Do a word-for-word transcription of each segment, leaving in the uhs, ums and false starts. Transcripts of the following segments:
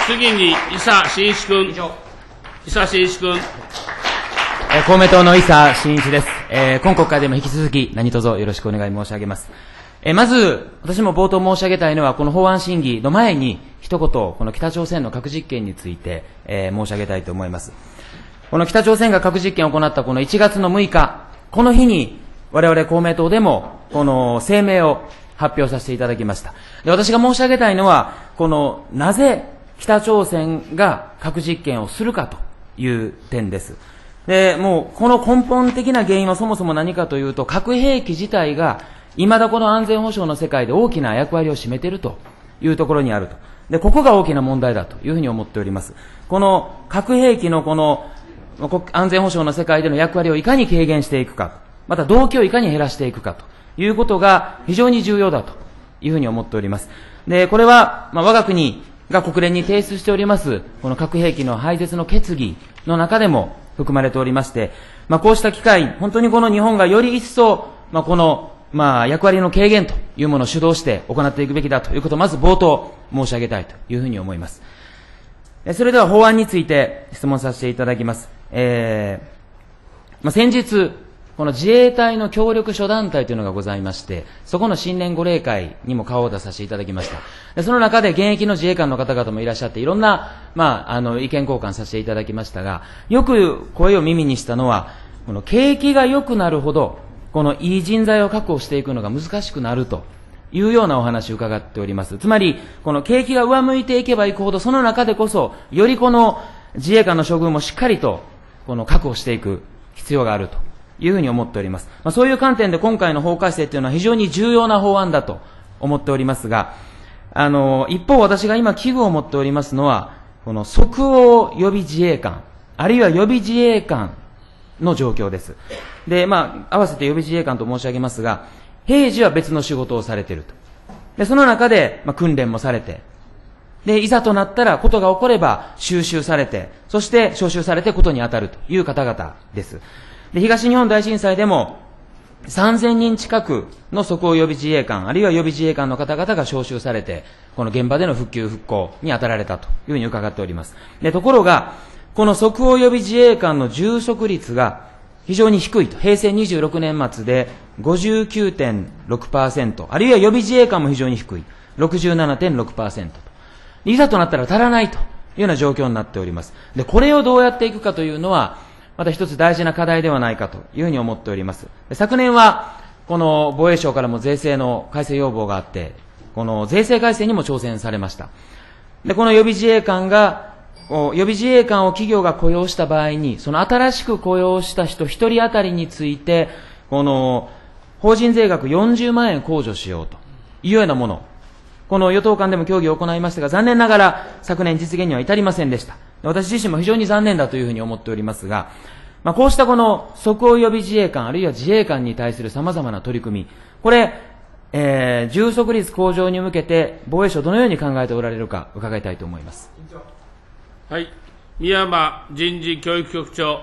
次に、伊佐真一君。伊佐真一君。 えー、公明党の伊佐真一です。えー、今国会でも引き続き何卒よろしくお願い申し上げます。えー、まず、私も冒頭申し上げたいのは、この法案審議の前に、一言、この北朝鮮の核実験について、えー、申し上げたいと思います。この北朝鮮が核実験を行ったこのいちがつのむいか、この日に、我々公明党でも、この声明を発表させていただきました。で、私が申し上げたいのは、この、なぜ北朝鮮が核実験をするかという点です。で、もう、この根本的な原因はそもそも何かというと、核兵器自体が、未だこの安全保障の世界で大きな役割を占めているというところにあると。で、ここが大きな問題だというふうに思っております。この核兵器のこの安全保障の世界での役割をいかに軽減していくか、また動機をいかに減らしていくかということが非常に重要だというふうに思っております。で、これは、まあ、我が国が国連に提出しております、この核兵器の廃絶の決議の中でも含まれておりまして、まあ、こうした機会、本当にこの日本がより一層、まあ、このまあ、役割の軽減というものを主導して行っていくべきだということをまず冒頭申し上げたいというふうに思います。それでは法案について質問させていただきます。えーまあ、先日、この自衛隊の協力諸団体というのがございまして、そこの新年御例会にも顔を出させていただきました。でその中で現役の自衛官の方々もいらっしゃって、いろんな、まあ、あの意見交換させていただきましたが、よく声を耳にしたのは、この景気が良くなるほど、このいい人材を確保していくのが難しくなるというようなお話を伺っております。つまり、この景気が上向いていけばいくほど、その中でこそ、よりこの自衛官の処遇もしっかりと、この確保していく必要があるというふうに思っております。まあ、そういう観点で今回の法改正というのは非常に重要な法案だと思っておりますが、あの、一方私が今危惧を持っておりますのは、この即応予備自衛官、あるいは予備自衛官の状況です。で、まあ、合わせて予備自衛官と申し上げますが、平時は別の仕事をされていると。で、その中で、まあ、訓練もされて、で、いざとなったら、ことが起これば、収集されて、そして招集されてことに当たるという方々です。で、東日本大震災でも、さんぜんにん近くの即応予備自衛官、あるいは予備自衛官の方々が招集されて、この現場での復旧復興に当たられたというふうに伺っております。で、ところが、この即応予備自衛官の充足率が非常に低いと。平成にじゅうろくねん末で ごじゅうきゅうてんろくパーセント、あるいは予備自衛官も非常に低い ろくじゅうななてんろくパーセント と。いざとなったら足らないというような状況になっております。で、これをどうやっていくかというのは、また一つ大事な課題ではないかというふうに思っております。で、昨年は、この防衛省からも税制の改正要望があって、この税制改正にも挑戦されました。で、この予備自衛官が、予備自衛官を企業が雇用した場合に、その新しく雇用した人一人当たりについて、この法人税額よんじゅうまんえん控除しようというようなもの、この与党間でも協議を行いましたが、残念ながら昨年実現には至りませんでした。私自身も非常に残念だというふうに思っておりますが、まあ、こうしたこの即応予備自衛官、あるいは自衛官に対する様々な取り組み、これ、えー、充足率向上に向けて防衛省どのように考えておられるか伺いたいと思います。 はい、宮山人事教育局長。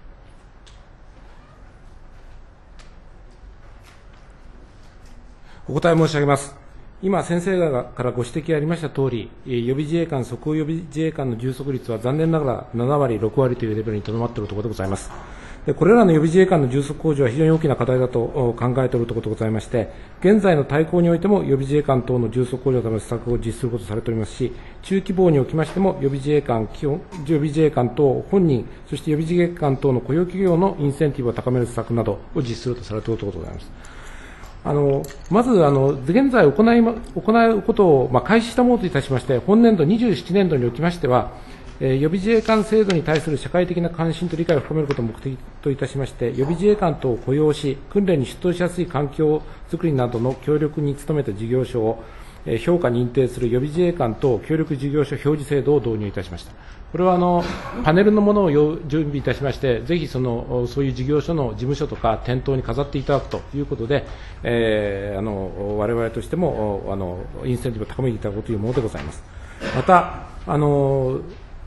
お答え申し上げます。今、先生からご指摘ありましたとおり、予備自衛官、即応予備自衛官の充足率は残念ながらななわり、ろくわりというレベルにとどまっているところでございます。でこれらの予備自衛官の充足向上は非常に大きな課題だと考えているところでございまして、現在の大綱においても予備自衛官等の充足向上のための施策を実施することとされておりますし、中規模におきましても予備自衛官、基本予備自衛官等本人、そして予備自衛官等の雇用企業のインセンティブを高める施策などを実施するとされているところでございます。あのまずあの、現在行い、行うことを、まあ、開始したものといたしまして、本年度にじゅうななねんどにおきましては、えー、予備自衛官制度に対する社会的な関心と理解を深めることを目的といたしまして、予備自衛官等を雇用し、訓練に出頭しやすい環境づくりなどの協力に努めた事業所を、えー、評価認定する予備自衛官等協力事業所表示制度を導入いたしました。これはあのパネルのものを準備いたしまして、ぜひそのそういう事業所の事務所とか店頭に飾っていただくということで、えー、あの我々としてもあのインセンティブを高めていただこうというものでございます。またあの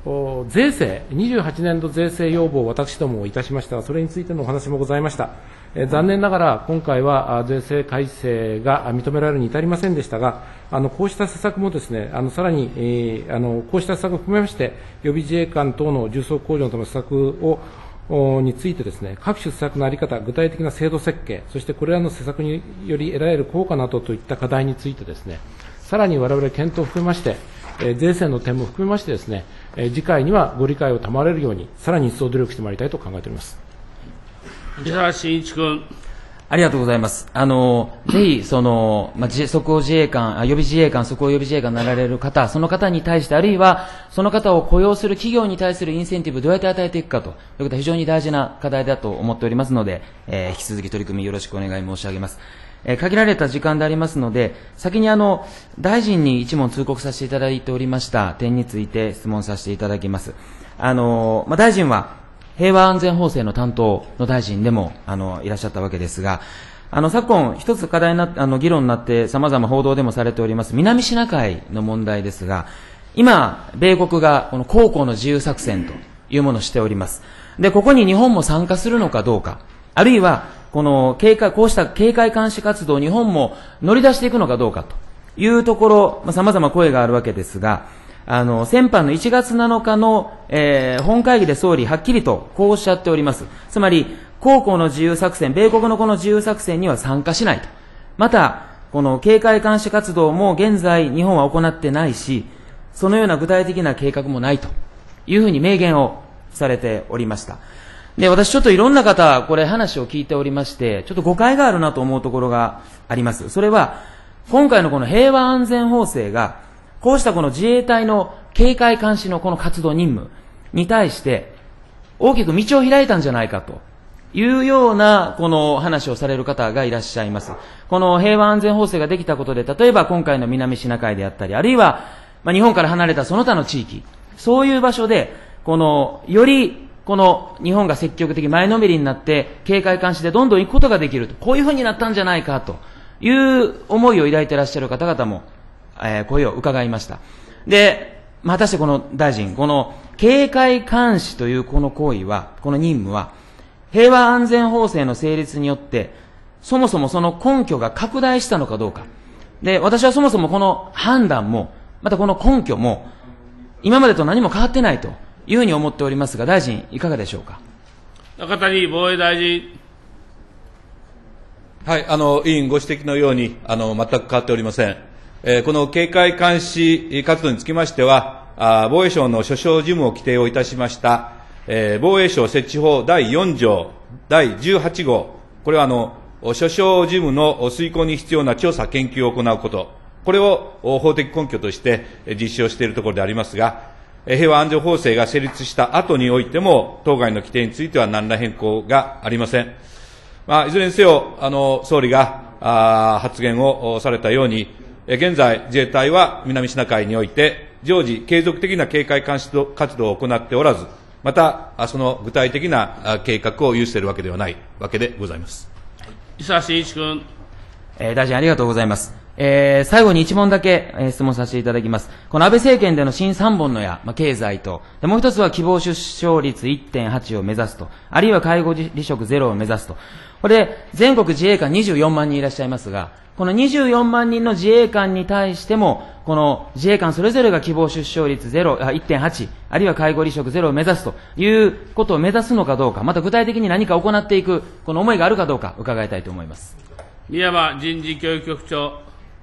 税制、にじゅうはちねんど税制要望を私どもいたしましたが、それについてのお話もございました。えー、残念ながら、今回は税制改正が認められるに至りませんでしたが、あのこうした施策もですね、あのさらに、えー、あのこうした施策を含めまして、予備自衛官等の重装向上のための施策をについてですね、各種施策の在り方、具体的な制度設計、そしてこれらの施策により得られる効果などといった課題についてですね、さらに我々検討を含めまして、えー、税制の点も含めましてですね、えー、次回にはご理解を賜れるように、さらに一層努力してまいりたいと考えております。 石原慎一君。 ありがとうございます。あの、ぜひ、その、まあ、即応自衛官、予備自衛官、即応予備自衛官になられる方、その方に対して、あるいは、その方を雇用する企業に対するインセンティブをどうやって与えていくかということは非常に大事な課題だと思っておりますので、えー、引き続き取り組みよろしくお願い申し上げます。えー、限られた時間でありますので、先にあの、大臣に一問通告させていただいておりました点について質問させていただきます。あの、まあ、大臣は、平和安全法制の担当の大臣でも、あの、いらっしゃったわけですが、あの、昨今、一つ課題になって、あの、議論になって、様々報道でもされております、南シナ海の問題ですが、今、米国が、この航行の自由作戦というものをしております。で、ここに日本も参加するのかどうか、あるいは、この警戒、こうした警戒監視活動、日本も乗り出していくのかどうかというところ、まあ、様々声があるわけですが、あの、先般のいちがつなのかの、えー、本会議で総理はっきりとこうおっしゃっております。つまり、航行の自由作戦、米国のこの自由作戦には参加しないと。また、この警戒監視活動も現在日本は行ってないし、そのような具体的な計画もないというふうに明言をされておりました。で、私ちょっといろんな方、これ話を聞いておりまして、ちょっと誤解があるなと思うところがあります。それは、今回のこの平和安全法制が、こうしたこの自衛隊の警戒監視のこの活動任務に対して大きく道を開いたんじゃないかというようなこの話をされる方がいらっしゃいます。この平和安全法制ができたことで、例えば今回の南シナ海であったり、あるいはまあ日本から離れたその他の地域、そういう場所でこのよりこの日本が積極的前のめりになって警戒監視でどんどん行くことができると、こういうふうになったんじゃないかという思いを抱いていらっしゃる方々もえー、声を伺いました。で、まあ、果たしてこの大臣、この警戒監視というこの行為は、この任務は、平和安全法制の成立によって、そもそもその根拠が拡大したのかどうか。で、私はそもそもこの判断も、またこの根拠も、今までと何も変わってないというふうに思っておりますが、大臣、いかがでしょうか。 中谷防衛大臣。 はい、あの、委員ご指摘のように、あの、全く変わっておりません。えー、この警戒監視活動につきましては、あ防衛省の所掌事務を規定をいたしました、えー、防衛省設置法だいよん条だいじゅうはち号、これはあの、所掌事務の遂行に必要な調査研究を行うこと、これを法的根拠として実施をしているところでありますが、平和安全法制が成立した後においても、当該の規定については何ら変更がありません。まあ、いずれにせよ、あの、総理があ発言をされたように、現在、自衛隊は南シナ海において、常時継続的な警戒監視活動を行っておらず、また、その具体的な計画を有しているわけではないわけでございます。 石原慎一君。 えー、大臣ありがとうございます。えー、最後に一問だけ、えー、質問させていただきます。この安倍政権での新三本の矢、まあ、経済と、でもう一つは希望出生率 いってんはち を目指すと、あるいは介護離職ゼロを目指すと。これ、全国自衛官にじゅうよんまんにんいらっしゃいますが、このにじゅうよんまんにんの自衛官に対しても、この自衛官それぞれが希望出生率ゼロ、いってんはち、あるいは介護離職ゼロを目指すということを目指すのかどうか、また具体的に何か行っていく、この思いがあるかどうか伺いたいと思います。 宮山人事教育局長。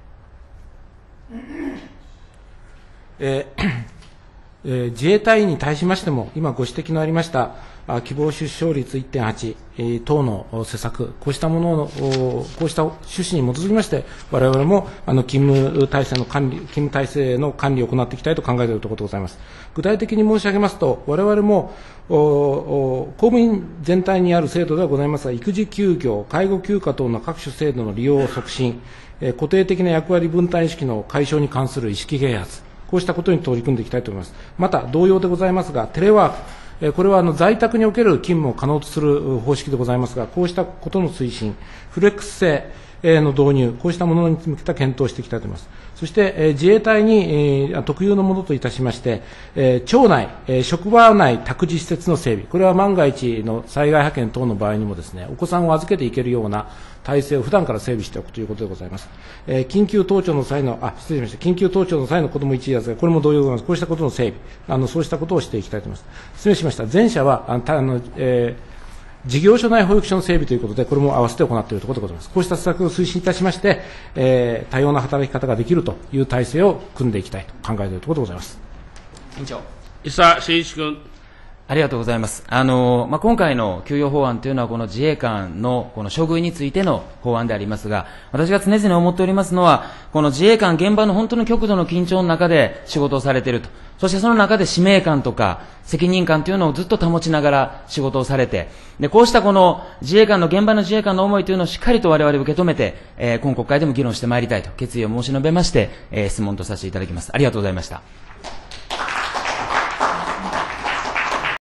えーえー、自衛隊員に対しましても、今ご指摘のありましたあ希望出生率 いってんはち、えー、等の施策、こうしたものの、こうした趣旨に基づきまして、我々もあの勤務体制の管理、勤務体制の管理を行っていきたいと考えているところでございます。具体的に申し上げますと、我々も公務員全体にある制度ではございますが、育児休業、介護休暇等の各種制度の利用を促進、えー、固定的な役割分担意識の解消に関する意識啓発、こうしたことに取り組んでいきたいと思います。また、同様でございますが、テレワーク、これはあの在宅における勤務を可能とする方式でございますが、こうしたことの推進、フレックス制、 えーの導入、こうしたものに向けた検討をしていきたいと思います。そして、えー自衛隊に、えー特有のものといたしまして、えー町内、えー職場内託児施設の整備、これは万が一の災害派遣等の場合にもですね、お子さんを預けていけるような体制を普段から整備しておくということでございます。えー緊急登庁の際の、あ、失礼しました、緊急登庁の際の子ども一時預け、これも同様でございます。こうしたことの整備、あのそうしたことをしていきたいと思います。失礼しました。前者は、あのたあのえー事業所内保育所の整備ということで、これも合わせて行っているところでございます。こうした施策を推進いたしまして、えー多様な働き方ができるという体制を組んでいきたいと考えているところでございます。 委員長。 伊佐真一君。 ありがとうございます。あの、まあ、今回の給与法案というのは、この自衛官のこの処遇についての法案でありますが、私が常々思っておりますのは、この自衛官現場の本当に極度の緊張の中で仕事をされていると。そしてその中で使命感とか責任感というのをずっと保ちながら仕事をされて、で、こうしたこの自衛官の、現場の自衛官の思いというのをしっかりと我々受け止めて、えー今国会でも議論してまいりたいと決意を申し述べまして、えー質問とさせていただきます。ありがとうございました。